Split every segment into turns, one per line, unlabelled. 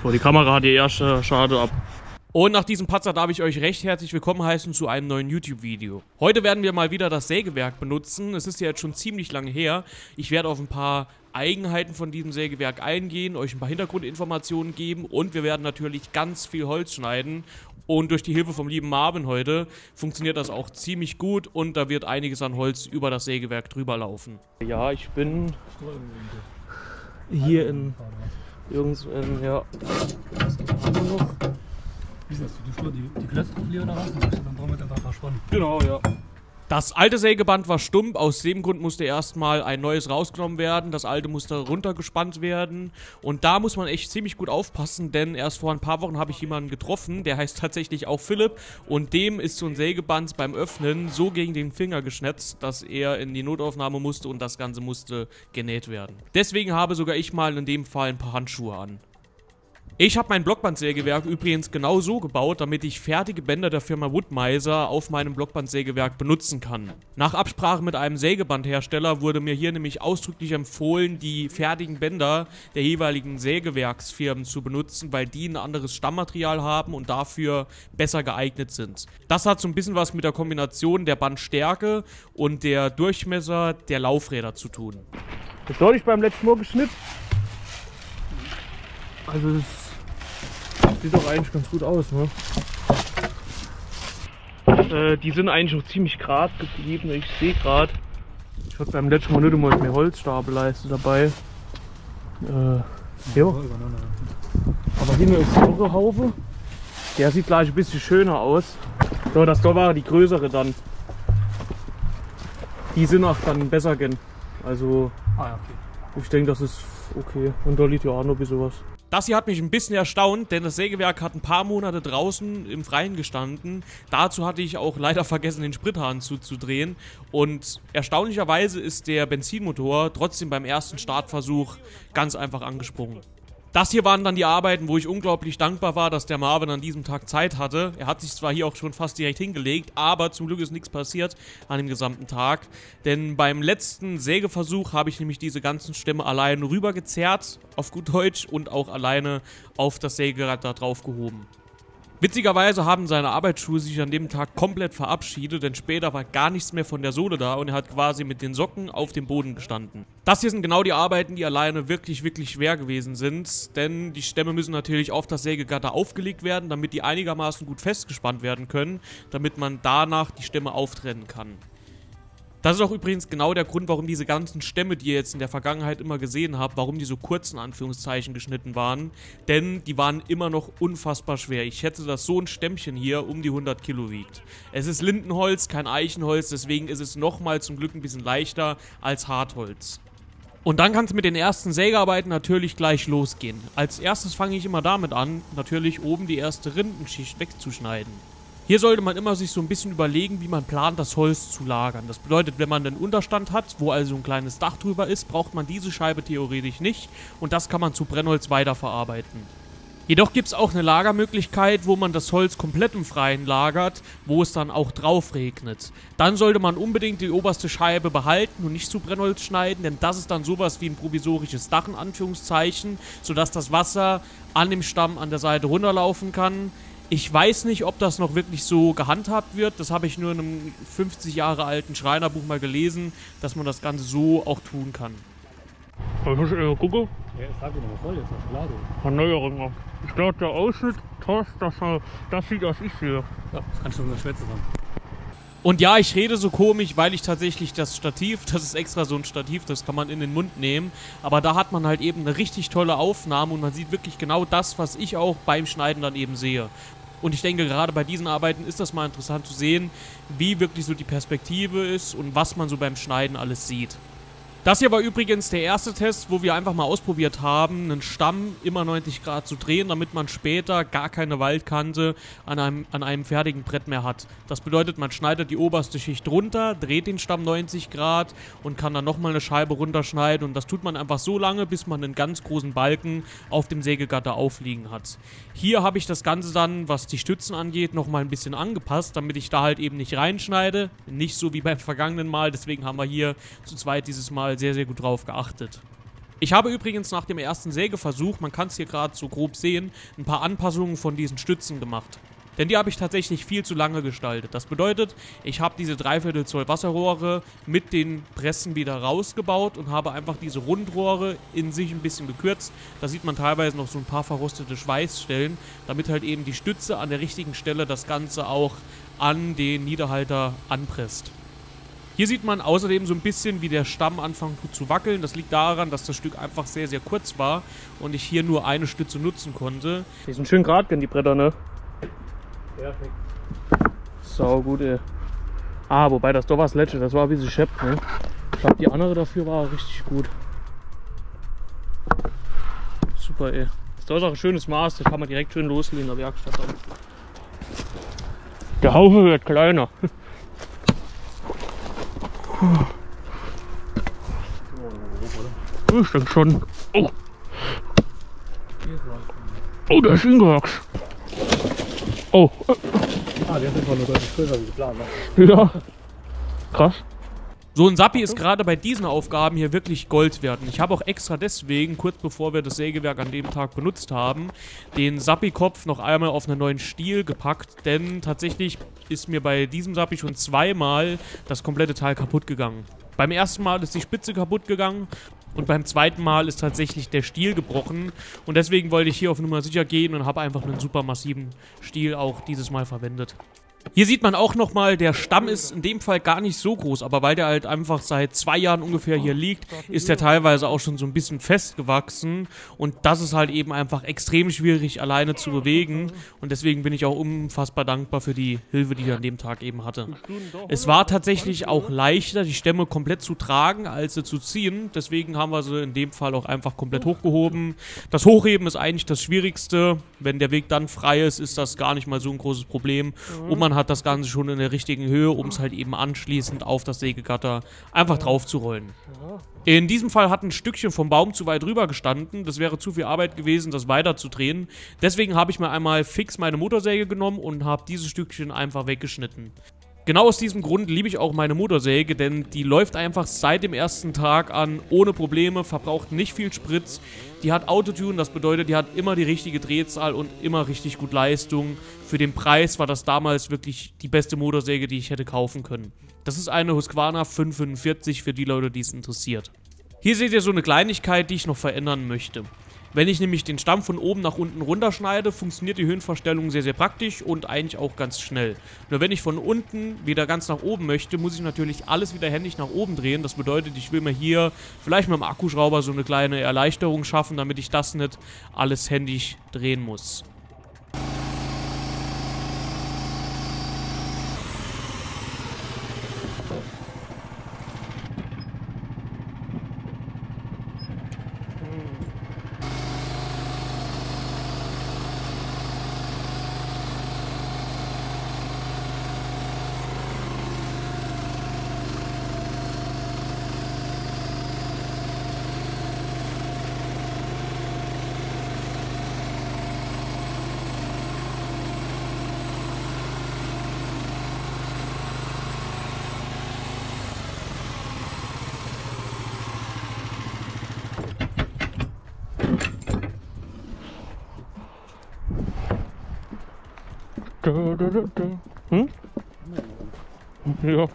Vor die Kamera hat die erste Schade ab. Und nach diesem Patzer darf ich euch recht herzlich willkommen heißen zu einem neuen YouTube-Video. Heute werden wir mal wieder das Sägewerk benutzen. Es ist ja jetzt schon ziemlich lange her. Ich werde auf ein paar Eigenheiten von diesem Sägewerk eingehen, euch ein paar Hintergrundinformationen geben und wir werden natürlich ganz viel Holz schneiden. Und durch die Hilfe vom lieben Marvin heute funktioniert das auch ziemlich gut und da wird einiges an Holz über das Sägewerk drüber laufen. Ja, ich bin hier in ja.
Wie ist das? Die Klötze drauf oder was? Dann brauchen wir das einfach verspannen.
Genau, ja. Das alte Sägeband war stumpf, aus dem Grund musste erstmal ein neues rausgenommen werden, das alte musste runtergespannt werden und da muss man echt ziemlich gut aufpassen, denn erst vor ein paar Wochen habe ich jemanden getroffen, der heißt tatsächlich auch Philipp und dem ist so ein Sägeband beim Öffnen so gegen den Finger geschnetzt, dass er in die Notaufnahme musste und das Ganze musste genäht werden. Deswegen habe sogar ich mal in dem Fall ein paar Handschuhe an. Ich habe mein Blockbandsägewerk übrigens genau so gebaut, damit ich fertige Bänder der Firma Woodmiser auf meinem Blockbandsägewerk benutzen kann. Nach Absprache mit einem Sägebandhersteller wurde mir hier nämlich ausdrücklich empfohlen, die fertigen Bänder der jeweiligen Sägewerksfirmen zu benutzen, weil die ein anderes Stammmaterial haben und dafür besser geeignet sind. Das hat so ein bisschen was mit der Kombination der Bandstärke und der Durchmesser der Laufräder zu tun. Das soll ich beim letzten Mal geschnitten. Also das sieht doch eigentlich ganz gut aus, ne? Die sind eigentlich noch ziemlich gerade geblieben, ich sehe gerade. Ich hatte beim letzten Mal nicht immer mehr Holzstapelleiste dabei. Ja. Aber hier ist noch ein Haufen. Der sieht gleich ein bisschen schöner aus. So, das da war die größere dann. Die sind auch dann besser gehen. Also,
okay.
Ich denke, das ist okay. Und da liegt ja auch noch ein bisschen was. Das hier hat mich ein bisschen erstaunt, denn das Sägewerk hat ein paar Monate draußen im Freien gestanden. Dazu hatte ich auch leider vergessen, den Sprithahn zuzudrehen. Und erstaunlicherweise ist der Benzinmotor trotzdem beim ersten Startversuch ganz einfach angesprungen. Das hier waren dann die Arbeiten, wo ich unglaublich dankbar war, dass der Marvin an diesem Tag Zeit hatte. Er hat sich zwar hier auch schon fast direkt hingelegt, aber zum Glück ist nichts passiert an dem gesamten Tag. Denn beim letzten Sägeversuch habe ich nämlich diese ganzen Stämme alleine rübergezerrt, auf gut Deutsch, und auch alleine auf das Sägerad da drauf gehoben. Witzigerweise haben seine Arbeitsschuhe sich an dem Tag komplett verabschiedet, denn später war gar nichts mehr von der Sohle da und er hat quasi mit den Socken auf dem Boden gestanden. Das hier sind genau die Arbeiten, die alleine wirklich schwer gewesen sind, denn die Stämme müssen natürlich auf das Sägegatter aufgelegt werden, damit die einigermaßen gut festgespannt werden können, damit man danach die Stämme auftrennen kann. Das ist auch übrigens genau der Grund, warum diese ganzen Stämme, die ihr jetzt in der Vergangenheit immer gesehen habt, warum die so kurz in Anführungszeichen geschnitten waren. Denn die waren immer noch unfassbar schwer. Ich schätze, dass so ein Stämmchen hier um die 100 Kilo wiegt. Es ist Lindenholz, kein Eichenholz, deswegen ist es nochmal zum Glück ein bisschen leichter als Hartholz. Und dann kann es mit den ersten Sägearbeiten natürlich gleich losgehen. Als erstes fange ich immer damit an, natürlich oben die erste Rindenschicht wegzuschneiden. Hier sollte man immer sich so ein bisschen überlegen, wie man plant, das Holz zu lagern. Das bedeutet, wenn man einen Unterstand hat, wo also ein kleines Dach drüber ist, braucht man diese Scheibe theoretisch nicht und das kann man zu Brennholz weiterverarbeiten. Jedoch gibt es auch eine Lagermöglichkeit, wo man das Holz komplett im Freien lagert, wo es dann auch drauf regnet. Dann sollte man unbedingt die oberste Scheibe behalten und nicht zu Brennholz schneiden, denn das ist dann sowas wie ein provisorisches Dach in Anführungszeichen, sodass das Wasser an dem Stamm an der Seite runterlaufen kann. Ich weiß nicht, ob das noch wirklich so gehandhabt wird. Das habe ich nur in einem 50 Jahre alten Schreinerbuch mal gelesen, dass man das Ganze so auch tun kann. Ich muss mal gucken.
Ja, das sag ich nochmal voll, jetzt noch Schokolade.
Erneuerung. Ich glaube, der Ausschnitt, das sieht aus, ich sehe.
Ja, das kannst du nur schwätzen sagen.
Und ja, ich rede so komisch, weil ich tatsächlich das Stativ, das ist extra so ein Stativ, das kann man in den Mund nehmen. Aber da hat man halt eben eine richtig tolle Aufnahme und man sieht wirklich genau das, was ich auch beim Schneiden dann eben sehe. Und ich denke, gerade bei diesen Arbeiten ist das mal interessant zu sehen, wie wirklich so die Perspektive ist und was man so beim Schneiden alles sieht. Das hier war übrigens der erste Test, wo wir einfach mal ausprobiert haben, einen Stamm immer 90 Grad zu drehen, damit man später gar keine Waldkante an einem fertigen Brett mehr hat. Das bedeutet, man schneidet die oberste Schicht runter, dreht den Stamm 90 Grad und kann dann nochmal eine Scheibe runterschneiden. Und das tut man einfach so lange, bis man einen ganz großen Balken auf dem Sägegatter aufliegen hat. Hier habe ich das Ganze dann, was die Stützen angeht, nochmal ein bisschen angepasst, damit ich da halt eben nicht reinschneide. Nicht so wie beim vergangenen Mal, deswegen haben wir hier zu zweit dieses Mal sehr gut drauf geachtet. Ich habe übrigens nach dem ersten Sägeversuch, man kann es hier gerade so grob sehen, ein paar Anpassungen von diesen Stützen gemacht. Denn die habe ich tatsächlich viel zu lange gestaltet. Das bedeutet, ich habe diese 3/4 Zoll Wasserrohre mit den Pressen wieder rausgebaut und habe einfach diese Rundrohre in sich ein bisschen gekürzt. Da sieht man teilweise noch so ein paar verrostete Schweißstellen, damit halt eben die Stütze an der richtigen Stelle das Ganze auch an den Niederhalter anpresst. Hier sieht man außerdem so ein bisschen, wie der Stamm anfängt zu wackeln. Das liegt daran, dass das Stück einfach sehr, sehr kurz war und ich hier nur eine Stütze nutzen konnte. Die sind schön geradgen, die Bretter, ne? Perfekt. Sau gut, ey. Ah, wobei das doch was Letsche, das war ein bisschen schepp, ne? Ich glaube, die andere dafür war richtig gut. Super, ey. Das ist auch ein schönes Maß, das kann man direkt schön loslegen in der Werkstatt. Der Haufe wird kleiner. Ich denke schon. Oh, oh, der ist hingewachsen. Oh.
Ah, der ist einfach nur deutlich größer wie geplant, ne?
Ja. Krass. So ein Sappi ist gerade bei diesen Aufgaben hier wirklich Gold wert. Ich habe auch extra deswegen, kurz bevor wir das Sägewerk an dem Tag benutzt haben, den Sappi-Kopf noch einmal auf einen neuen Stiel gepackt. Denn tatsächlich ist mir bei diesem Sappi schon zweimal das komplette Teil kaputt gegangen. Beim ersten Mal ist die Spitze kaputt gegangen und beim zweiten Mal ist tatsächlich der Stiel gebrochen. Und deswegen wollte ich hier auf Nummer sicher gehen und habe einfach einen super massiven Stiel auch dieses Mal verwendet. Hier sieht man auch nochmal, der Stamm ist in dem Fall gar nicht so groß, aber weil der halt einfach seit 2 Jahren ungefähr hier liegt, ist der teilweise auch schon so ein bisschen festgewachsen und das ist halt eben einfach extrem schwierig alleine zu bewegen und deswegen bin ich auch unfassbar dankbar für die Hilfe, die ich an dem Tag eben hatte. Es war tatsächlich auch leichter, die Stämme komplett zu tragen, als sie zu ziehen, deswegen haben wir sie in dem Fall auch einfach komplett hochgehoben. Das Hochheben ist eigentlich das Schwierigste, wenn der Weg dann frei ist, ist das gar nicht mal so ein großes Problem und man hat das Ganze schon in der richtigen Höhe, um es halt eben anschließend auf das Sägegatter einfach drauf zu rollen. In diesem Fall hat ein Stückchen vom Baum zu weit rüber gestanden. Das wäre zu viel Arbeit gewesen, das weiter zu drehen. Deswegen habe ich mir einmal fix meine Motorsäge genommen und habe dieses Stückchen einfach weggeschnitten. Genau aus diesem Grund liebe ich auch meine Motorsäge, denn die läuft einfach seit dem ersten Tag an ohne Probleme, verbraucht nicht viel Sprit. Die hat Autotune, das bedeutet, die hat immer die richtige Drehzahl und immer richtig gut Leistung. Für den Preis war das damals wirklich die beste Motorsäge, die ich hätte kaufen können. Das ist eine Husqvarna 545 für die Leute, die es interessiert. Hier seht ihr so eine Kleinigkeit, die ich noch verändern möchte. Wenn ich nämlich den Stamm von oben nach unten runterschneide, funktioniert die Höhenverstellung sehr, sehr praktisch und eigentlich auch ganz schnell. Nur wenn ich von unten wieder ganz nach oben möchte, muss ich natürlich alles wieder händisch nach oben drehen. Das bedeutet, ich will mir hier vielleicht mit dem Akkuschrauber so eine kleine Erleichterung schaffen, damit ich das nicht alles händisch drehen muss. Hm? Ja.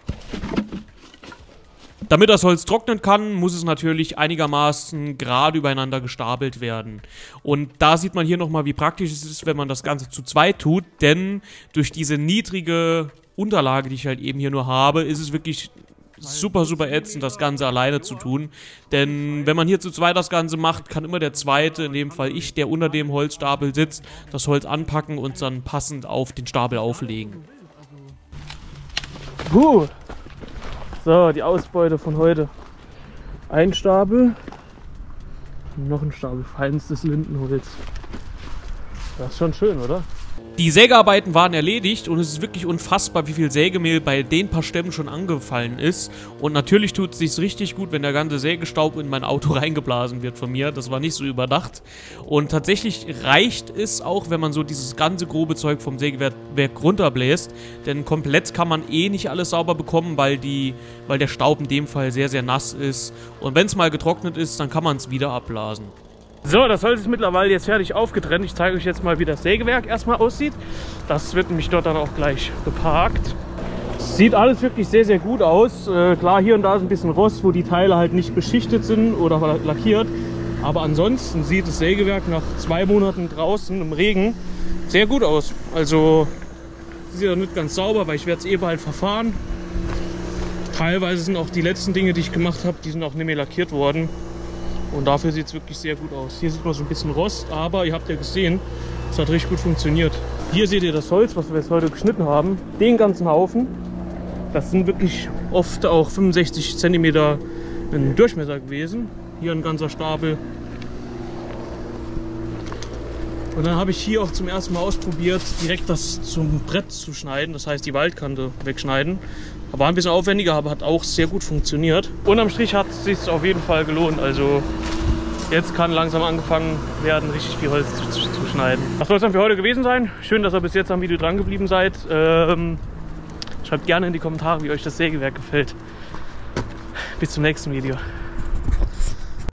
Damit das Holz trocknen kann, muss es natürlich einigermaßen gerade übereinander gestapelt werden. Und da sieht man hier nochmal, wie praktisch es ist, wenn man das Ganze zu zweit tut, denn durch diese niedrige Unterlage, die ich halt eben hier nur habe, ist es wirklich super, super ätzend, das Ganze alleine zu tun. Denn wenn man hier zu zweit das Ganze macht, kann immer der Zweite, in dem Fall ich, der unter dem Holzstapel sitzt, das Holz anpacken und dann passend auf den Stapel auflegen. So, die Ausbeute von heute. Ein Stapel, noch ein Stapel feinstes Lindenholz. Das ist schon schön, oder? Die Sägearbeiten waren erledigt und es ist wirklich unfassbar, wie viel Sägemehl bei den paar Stämmen schon angefallen ist. Und natürlich tut es sich richtig gut, wenn der ganze Sägestaub in mein Auto reingeblasen wird von mir. Das war nicht so überdacht. Und tatsächlich reicht es auch, wenn man so dieses ganze grobe Zeug vom Sägewerk runterbläst. Denn komplett kann man eh nicht alles sauber bekommen, weil der Staub in dem Fall sehr, sehr nass ist. Und wenn es mal getrocknet ist, dann kann man es wieder abblasen. So, das Holz ist mittlerweile jetzt fertig aufgetrennt. Ich zeige euch jetzt mal, wie das Sägewerk erstmal aussieht. Das wird nämlich dort dann auch gleich geparkt. Sieht alles wirklich sehr, sehr gut aus. Klar, hier und da ist ein bisschen Rost, wo die Teile halt nicht beschichtet sind oder lackiert. Aber ansonsten sieht das Sägewerk nach 2 Monaten draußen im Regen sehr gut aus. Also, das ist ja nicht ganz sauber, weil ich werde es eh bald verfahren. Teilweise sind auch die letzten Dinge, die ich gemacht habe, die sind auch nicht mehr lackiert worden. Und dafür sieht es wirklich sehr gut aus. Hier sieht man so ein bisschen Rost, aber ihr habt ja gesehen, es hat richtig gut funktioniert. Hier seht ihr das Holz, was wir jetzt heute geschnitten haben. Den ganzen Haufen. Das sind wirklich oft auch 65 cm in Durchmesser gewesen. Hier ein ganzer Stapel. Und dann habe ich hier auch zum ersten Mal ausprobiert, direkt das zum Brett zu schneiden. Das heißt, die Waldkante wegschneiden. War ein bisschen aufwendiger, aber hat auch sehr gut funktioniert. Unterm Strich hat es sich auf jeden Fall gelohnt. Also jetzt kann langsam angefangen werden, richtig viel Holz zu schneiden. Das soll es dann für heute gewesen sein. Schön, dass ihr bis jetzt am Video dran geblieben seid. Schreibt gerne in die Kommentare, wie euch das Sägewerk gefällt. Bis zum nächsten Video.